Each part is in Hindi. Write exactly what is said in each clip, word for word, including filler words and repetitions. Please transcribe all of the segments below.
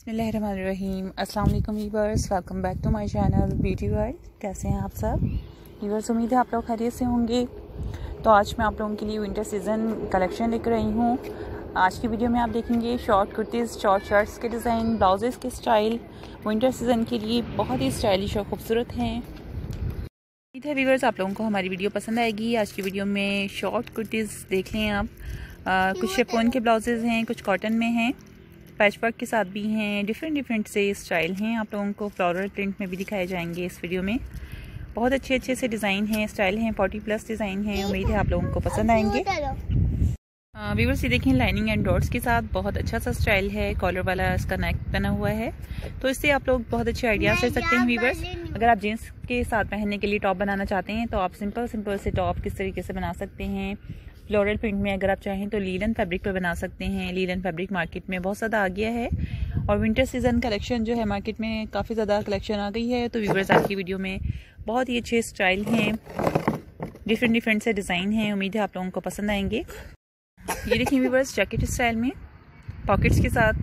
बिस्मिल्लाहिर्रहमानिर्रहीम। अस्सलाम वालेकुम viewers, welcome back to my channel beauty world. कैसे हैं आप सब वीवर्स? उम्मीद है आप लोग खैरियत से होंगे। तो आज मैं आप लोगों के लिए विंटर सीज़न कलेक्शन लेकर आई हूँ। आज की वीडियो में आप देखेंगे शॉर्ट कुर्तीज़, शॉर्ट शर्ट्स के डिज़ाइन, ब्लाउजेज़ के स्टाइल विंटर सीज़न के लिए बहुत ही स्टाइलिश और ख़ूबसूरत हैं। उम्मीद है वीवर्स आप लोगों को हमारी वीडियो पसंद आएगी। आज की वीडियो में शॉर्ट कुर्तीज़ देख लें आप। आ, कुछ शिफॉन के ब्लाउजेज़ हैं, कुछ कॉटन में हैं, पैचवर्क के साथ भी हैं, डिफरेंट डिफरेंट से स्टाइल हैं। आप लोगों को फ्लोरल प्रिंट में भी दिखाए जाएंगे इस वीडियो में। बहुत अच्छे अच्छे से डिज़ाइन हैं, स्टाइल हैं, फोर्टी प्लस डिज़ाइन हैं। उम्मीद है आप लोगों को पसंद आएंगे। व्यूअर्स ये देखें, लाइनिंग एंड डॉट्स के साथ बहुत अच्छा सा स्टाइल है। कॉलर वाला इसका नेक बना हुआ है, तो इससे आप लोग बहुत अच्छे आइडियाज ले सकते हैं व्यूअर्स। अगर आप जीन्स के साथ पहनने के लिए टॉप बनाना चाहते हैं तो आप सिंपल सिंपल से टॉप किस तरीके से बना सकते हैं। फ्लोरल प्रिंट में अगर आप चाहें तो लीलन फैब्रिक पर बना सकते हैं। लीलन फैब्रिक मार्केट में बहुत ज़्यादा आ गया है और विंटर सीज़न कलेक्शन जो है मार्केट में काफ़ी ज़्यादा कलेक्शन आ गई है। तो व्यूअर्स आज की वीडियो में बहुत ही अच्छे स्टाइल हैं, डिफरेंट डिफरेंट से डिज़ाइन हैं। उम्मीद है आप लोगों को पसंद आएंगे। ये देखिए व्यूअर्स, जैकेट स्टाइल में पॉकेट्स के साथ।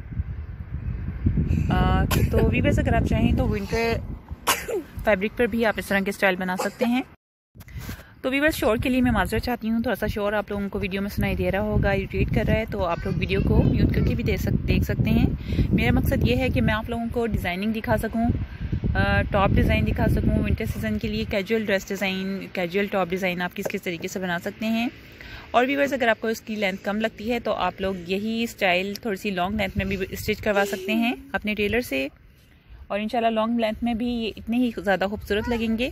आ, तो व्यूअर्स अगर आप चाहें तो विंटर फैब्रिक पर भी आप इस तरह के स्टाइल बना सकते हैं। तो व्यूअर्स शोर के लिए मैं माजरत चाहती हूँ, थोड़ा सा शोर आप लोगों को वीडियो में सुनाई दे रहा होगा, इरिटेट कर रहा है, तो आप लोग वीडियो को म्यूट करके भी देख सक देख सकते हैं। मेरा मकसद ये है कि मैं आप लोगों को डिज़ाइनिंग दिखा सकूँ, टॉप डिज़ाइन दिखा सकूँ। विंटर सीज़न के लिए casual dress design, casual top design आप किस किस तरीके से बना सकते हैं। और व्यूअर्स अगर आपको इसकी लेंथ कम लगती है तो आप लोग यही स्टाइल थोड़ी सी लॉन्ग लेंथ में भी स्टिच करवा सकते हैं अपने टेलर से, और इंशाल्लाह लॉन्ग लेंथ में भी ये इतने ही ज़्यादा खूबसूरत लगेंगे।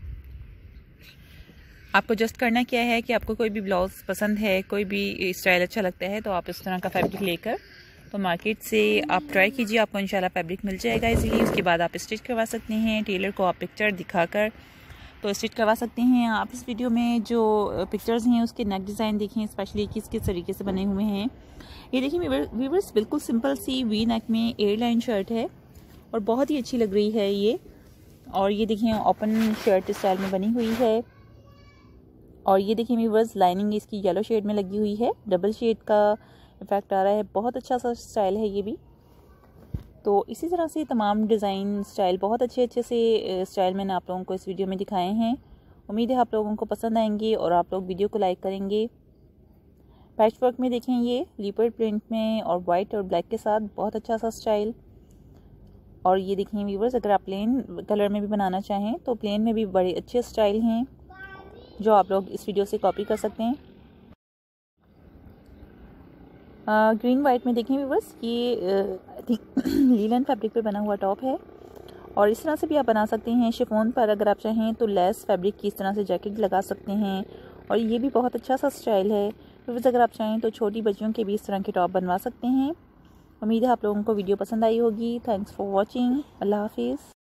आपको जस्ट करना क्या है कि आपको कोई भी ब्लाउज पसंद है, कोई भी स्टाइल अच्छा लगता है, तो आप इस तरह का फैब्रिक लेकर तो मार्केट से आप ट्राई कीजिए, आपको इंशाल्लाह फैब्रिक मिल जाएगा इजीली। उसके बाद आप स्टिच करवा सकते हैं। टेलर को आप पिक्चर दिखाकर तो स्टिच करवा सकते हैं। आप इस वीडियो में जो पिक्चर्स हैं उसके नेक डिज़ाइन देखें, स्पेशली किस किस तरीके से बने हुए हैं। ये देखिए व्यूअर्स, बिल्कुल सिंपल सी वी नेक में एयर लाइन शर्ट है और बहुत ही अच्छी लग रही है ये। और ये देखिए ओपन शर्ट स्टाइल में बनी हुई है। और ये देखिए व्यूअर्स, लाइनिंग इसकी येलो शेड में लगी हुई है, डबल शेड का इफेक्ट आ रहा है। बहुत अच्छा सा स्टाइल है ये भी। तो इसी तरह से तमाम डिज़ाइन स्टाइल बहुत अच्छे अच्छे से स्टाइल मैंने आप लोगों को इस वीडियो में दिखाए हैं। उम्मीद है आप लोगों को पसंद आएंगे और आप लोग वीडियो को लाइक करेंगे। पैच वर्क में देखें, ये लीपर्ड प्रिंट में और वाइट और ब्लैक के साथ बहुत अच्छा सा स्टाइल। और ये देखें व्यूअर्स, अगर आप प्लेन कलर में भी बनाना चाहें तो प्लेन में भी बड़े अच्छे स्टाइल हैं जो आप लोग इस वीडियो से कॉपी कर सकते हैं। ग्रीन वाइट में देखें व्यूअर्स, ये लीलन फैब्रिक पे बना हुआ टॉप है और इस तरह से भी आप बना सकते हैं। शिफॉन पर अगर आप चाहें तो लेस फैब्रिक की इस तरह से जैकेट लगा सकते हैं और ये भी बहुत अच्छा सा स्टाइल है। व्यूअर्स अगर आप चाहें तो छोटी बच्चियों के भी इस तरह के टॉप बनवा सकते हैं। उम्मीद है आप लोगों को वीडियो पसंद आई होगी। Thanks for watching. अल्लाह हाफिज़।